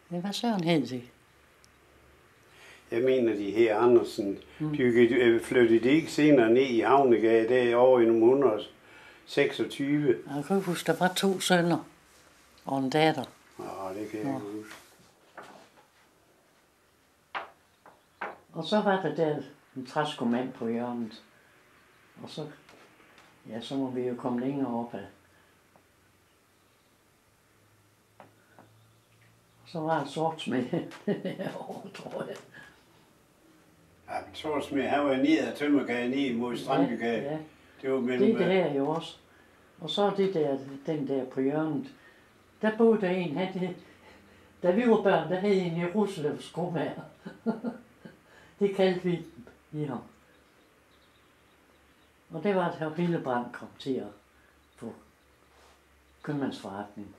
Hvad Søren hed det? Jeg mener, de her Andersen, de flyttede ikke senere ned i Havnegade, derovre i 1926. Jeg kan huske, der var 2 sønner og en datter. Nå, det kan jeg ikke huske. Og så var der der en træskomand på hjørnet. Og så, ja, så må vi jo komme længere op ad. Så var det sortsmed herovre, tror jeg. Ja, men sortsmed, han var nede af Tømmergade, ned mod Strandbygade. Ja, ja. Det var mellem... Det her jo også. Og så det der, den der på hjørnet. Der boede der en, da vi var børn, der hed en Jerusalem skomager. Det kaldte vi i ham. Og det var, at Hillebrand kom til at få købmandsforretning.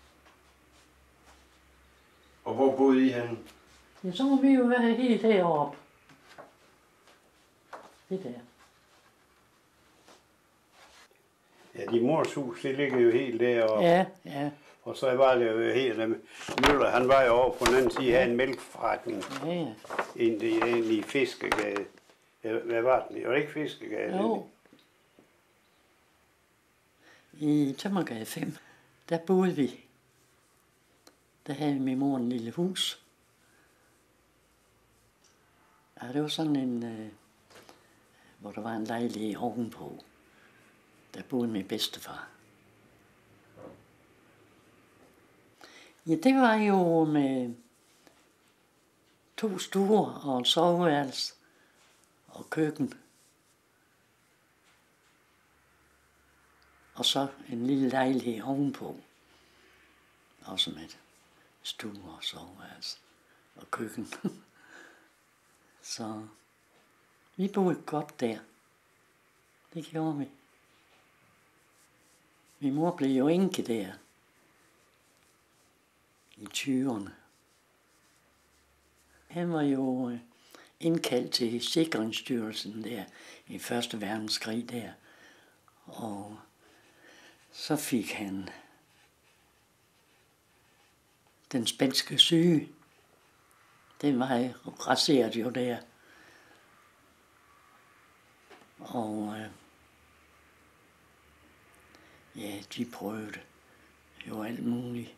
Og hvor boede I henne? Ja, så må vi jo være helt heroppe. Det der. Ja, de mors hus, det ligger jo helt deroppe. Ja, ja. Og så var det jo helt... Møller, han var jo over på den anden side af en mælkeforretning. Ja, ja. Ind i Fiskegade. Hvad var den? Det var ikke Fiskegade. Jo. I Tømmergade 5, der boede vi. Der havde min mor en lille hus. Ja, det var sådan en, hvor der var en lejlighed ovenpå. Der boede min bedstefar. Ja, det var jo med 2 stuer og en soveværelse og køkken. Og så en lille lejlighed ovenpå. Også med stue og soveværelse og køkken. Så vi boede godt der. Det gjorde vi. Min mor blev jo enke der. I 20'erne. Han var jo indkaldt til Sikringsstyrelsen der i 1. verdenskrig der. Og så fik han den spanske syge. Den var raseret jo der. Og ja, de prøvede jo alt muligt.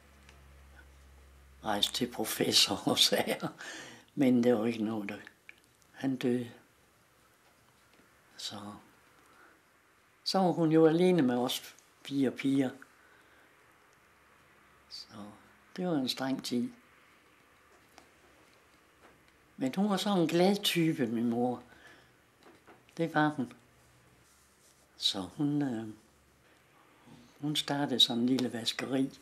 Rejste til professor og sager. Men det var ikke noget, der... Han døde. Så var hun jo alene med os 4 piger. Så det var en streng tid. Men hun var sådan en glad type, min mor. Det var hun. Så hun startede sådan en lille vaskeri.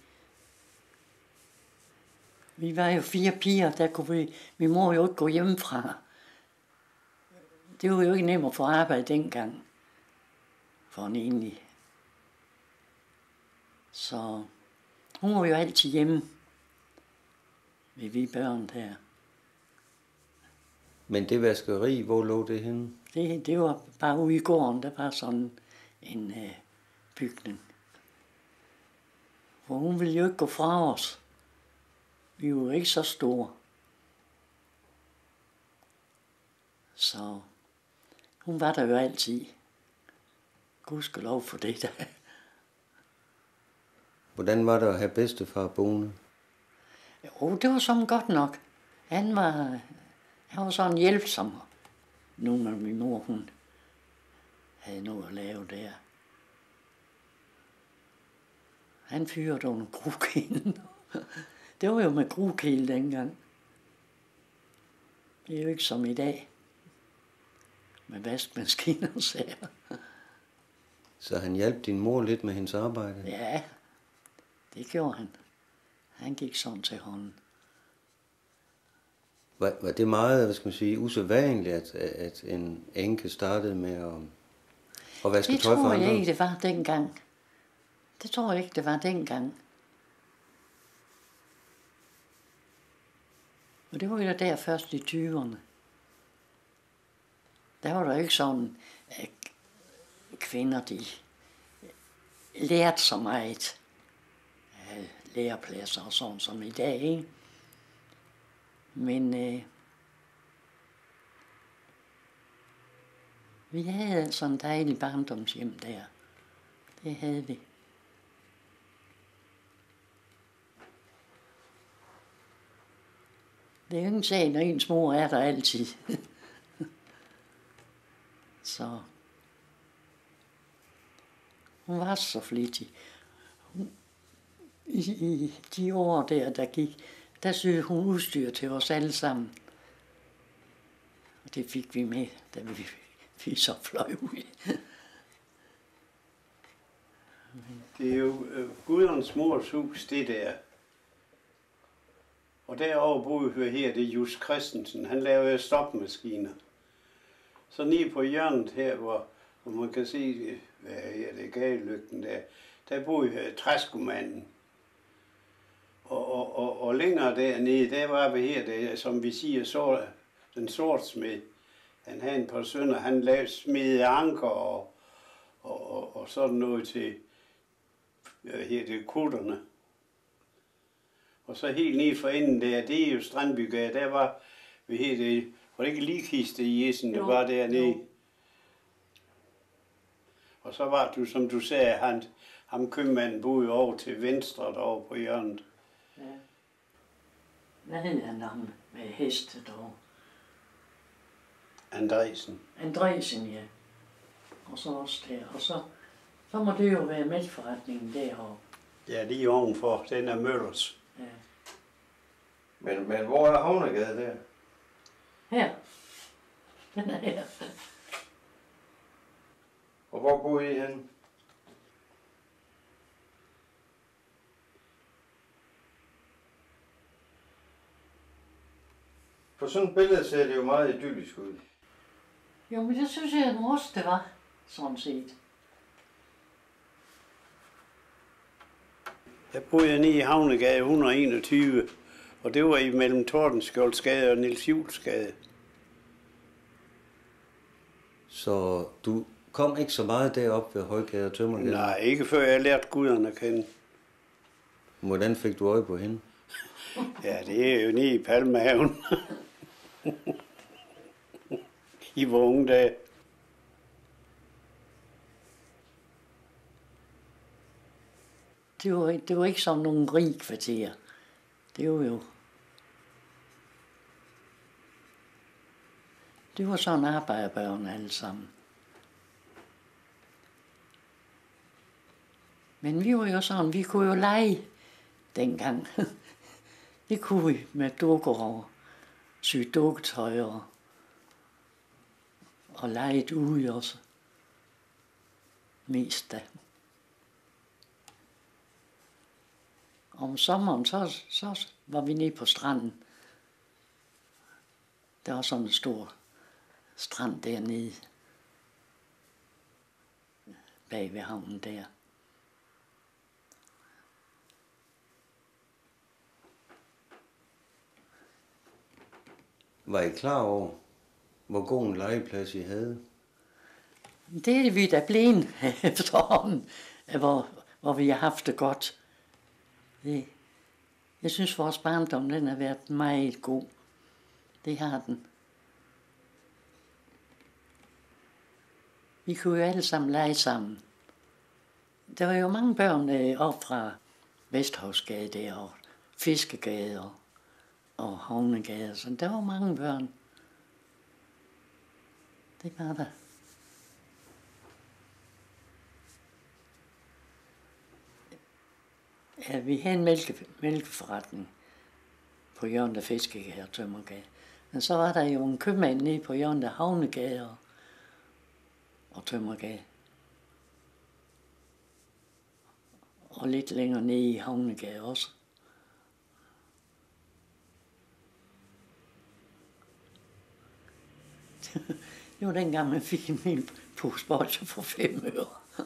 Vi var jo 4 piger, der kunne min mor jo ikke gå hjemmefra. Det var jo ikke nemt at få arbejde dengang. For en egentlig. Så hun var jo altid hjemme. Vi børn der. Men det vaskeri, hvor lå det henne? Det var bare ude i gården, der var sådan en bygning. For hun ville jo ikke gå fra os. Vi var jo ikke så store. Så hun var der jo altid. Gudskelov for det der. Hvordan var det at have bedstefar boende? Jo, det var sådan godt nok. Han var sådan hjælpsom. Nu når min mor, hun havde noget at lave der. Han fyrede under grukælen. Det var jo med grukæl dengang. Det er jo ikke som i dag. Med vaskemaskiner og sager. Så han hjalp din mor lidt med hendes arbejde? Ja, det gjorde han. Han gik sådan til hånden. Var det meget, hvad skal man sige, usædvanligt, at en enke startede med at vaske tøj for andre? Det tror jeg ikke, det var dengang. Det tror jeg ikke, det var dengang. Og det var jo der først i 20'erne. Der var der ikke sådan, at kvinder, de lærte så meget af lærepladser og sådan som i dag, ikke? Men vi havde sådan en dejlig barndomshjem der. Det havde vi. Det er jo ingen sag, når ens mor er der altid. Så hun var så flittig. I de år der gik, der syede hun udstyr til os alle sammen. Og det fik vi med, da vi så fløj ud. Det er jo Gudrens mors hus, det der. Og derovre boede vi her, det er Jus Christensen. Han lavede stopmaskiner. Så nede på hjørnet her, hvor man kan se, hvad er det, gadelygten der boede træskomanden. Og længere dernede, der var vi her, der, som vi siger, den sortsmed. Han havde en par sønner, han lavede smede anker og sådan noget til, hvad hedder det, kutterne. Og så helt nede for enden der, det er jo Strandbygade, der var, hvad hedder det, var det ikke Ligkiste i Jessen, der var dernede? Jo. Og så var du, som du sagde, ham købmanden boede over til venstre derovre på hjørnet. Ja. Hvad hed han ham med heste derovre? Andresen. Andresen, ja. Og så også der. Og så må det jo være mælkeforretningen derovre. Ja, lige ovenfor. Den er Møllers. Ja. Men hvor er Havnegade der? Her. Den er her. Og hvor boede I henne? På sådan et billede ser det jo meget idyllisk ud. Jo, men det synes jeg nu også, det var, sådan set. Jeg boede nede i Havnegade 121, og det var imellem Tordenskjoldsgade og Niels Juelsgade. Så du kom ikke så meget derop ved Højgade og Tømmergade? Nej, ikke før jeg lærte guderne at kende. Hvordan fik du øje på hende? Ja, det er jo nede i Palmehaven. I vores unge dage. Det var ikke sådan nogle rig kvarter. Det var sådan arbejderbørn alle sammen. Men vi var jo sådan, vi kunne jo lege dengang. Det kunne vi med dukker og sy dukketøj og lege ude også. Mest da. Om sommeren, så var vi nede på stranden. Der var sådan en stor strand dernede. Bag ved havnen der. Var I klar over, hvor god en legeplads I havde? Det er vi da blevet efterhånden, hvor vi har haft det godt. Jeg synes, vores barndom den har været meget god. Det har den. Vi kunne jo alle sammen lege sammen. Der var jo mange børn op fra Vesthavsgade der, og Fiskegade og Havnegade. Så der var mange børn. Det var der. Ja, vi havde en mælkeforretning på hjørnet af Fiskegade og Tømmergade. Men så var der jo en købmand nede på hjørnet af Havnegade og Tømmergade. Og lidt længere nede i Havnegade også. Det var dengang, man fik en hel pose bolsjer for 5 øre.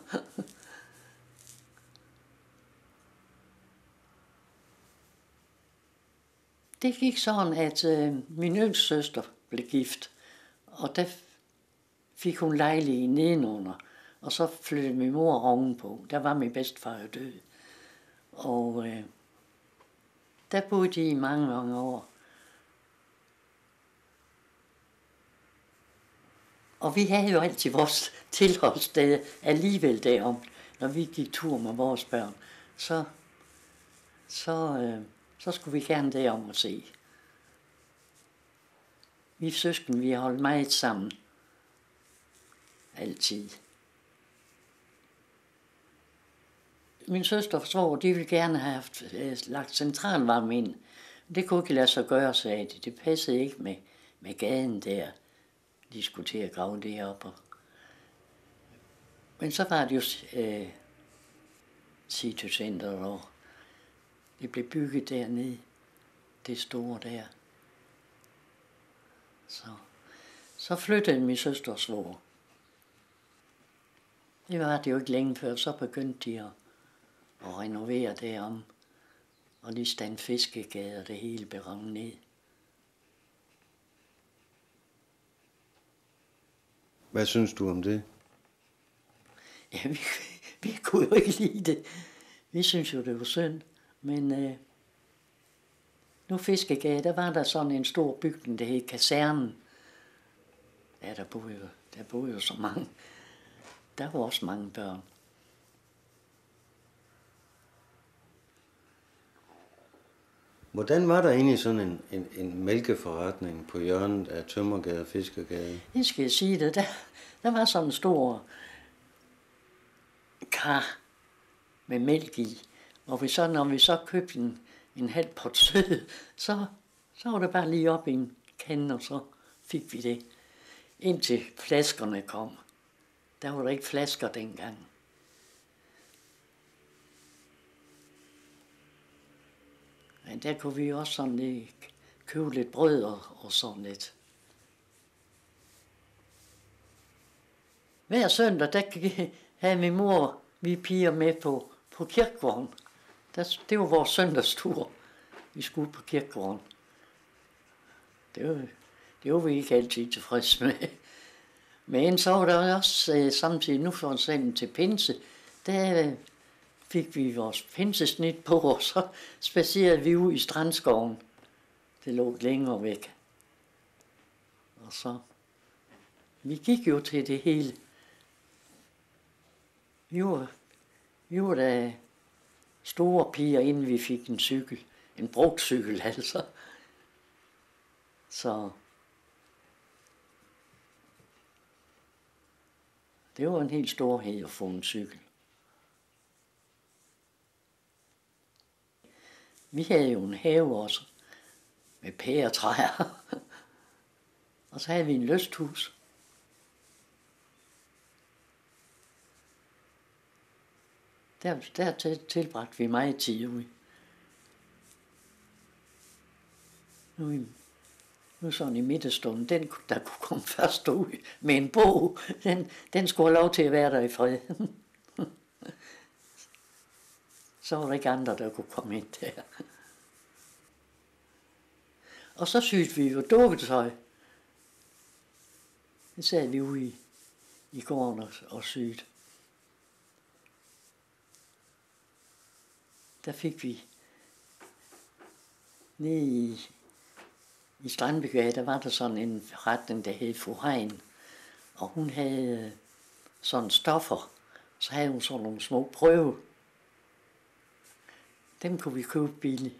Det gik sådan, at min yngste søster blev gift, og der fik hun lejlighed nedenunder, og så flyttede min mor ovenpå. Der var min bedstefar jo død. Og der boede de i mange år. Og vi havde jo altid vores tilholdssted alligevel derom, når vi gik tur med vores børn. Så skulle vi gerne derom og se. Vi søskende, vi har holdt meget sammen. Altid. Min søster og svoger, de ville gerne have haft lagt centralvarme ind. Det kunne ikke lade sig gøre, sagde de. Det passede ikke med gaden der. De skulle til at grave det op. Men så var det jo City-centret, og det blev bygget dernede. Det store der. Så flyttede min søster og svoger. Det var det jo ikke længe før, så begyndte de at renovere derom. Og lige stand Fiskegade og det hele blev revet ned. Hvad synes du om det? Ja, vi kunne jo ikke lide det. Vi synes jo, det var synd. Men nu Fiskegade, der var der sådan en stor bygning, der hed Kasernen. Ja, der boede jo så mange. Der var også mange børn. Hvordan var der egentlig sådan en mælkeforretning på hjørnet af Tømmergade og Fiskergade? Det skal jeg sige det. Der var sådan en stor kar med mælk i. Og når vi så købte en halv pot sød, så var det bare lige op i en kande, og så fik vi det. Indtil flaskerne kom. Der var der ikke flasker dengang. Men der kunne vi også sådan lige købe lidt brød og sådan lidt. Hver søndag, der havde min mor, vi piger med på kirkegården. Det var vores søndagstur. Vi skulle på kirkegården. Det var vi ikke altid tilfredse med. Men så var der også samtidig, nu for eksempel til pinse, der fik vi vores pinsesnit på, og så spacerede vi ud i Strandskoven. Det lå længere væk. Og så, vi gik jo til det hele. Vi var da store piger, inden vi fik en cykel. En brugt cykel, altså. Så det var en helt storhed at få en cykel. Vi havde jo en have også, med pæretræer. Og så havde vi en lysthus. Der tilbragte vi meget tid ude. Nu sådan i midterstunden, den der kunne komme først ud med en bog, den skulle have lov til at være der i fred. Så var der ikke andre, der kunne komme ind der. Og så syede vi jo dukketøj. Det sad vi ude i gården og syede. Der fik vi nede i Strandbygade, der var der sådan en forretning, der hed Fru Hein. Og hun havde sådan stoffer. Så havde hun sådan nogle små prøve. Dem kunne vi købe billigt.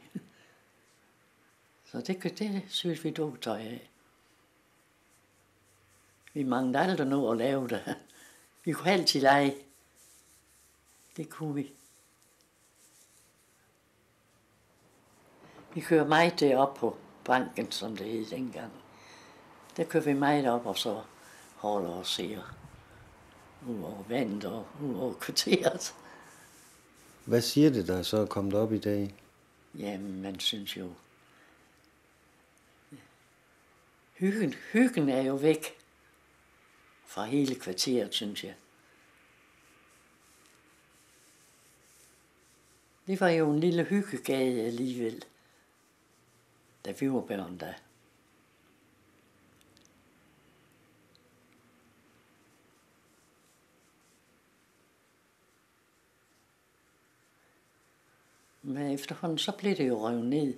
Så det synes vi dukketøj af. Vi manglede aldrig noget at lave det. Vi kunne altid lege. Det kunne vi. Vi kører meget derop på banken, som det hed dengang. Der kører vi meget op, og så holder og ser ud over vandet og ud over kvarteret. Hvad siger det, der så er kommet op i dag? Jamen, man synes jo, hyggen er jo væk fra hele kvarteret, synes jeg. Det var jo en lille hyggegade alligevel, da vi var børn da. Men efterhånden så blev det jo revet ned.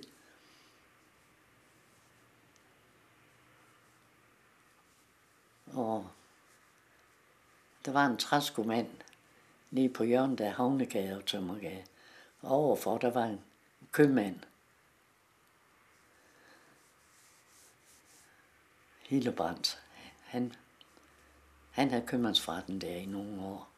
Og Der var en træskomand lige på hjørnet af Havnegade og Tømmergade. Og overfor, der var en købmand. Hildebrandt. Han havde købmandsforretten der i nogle år.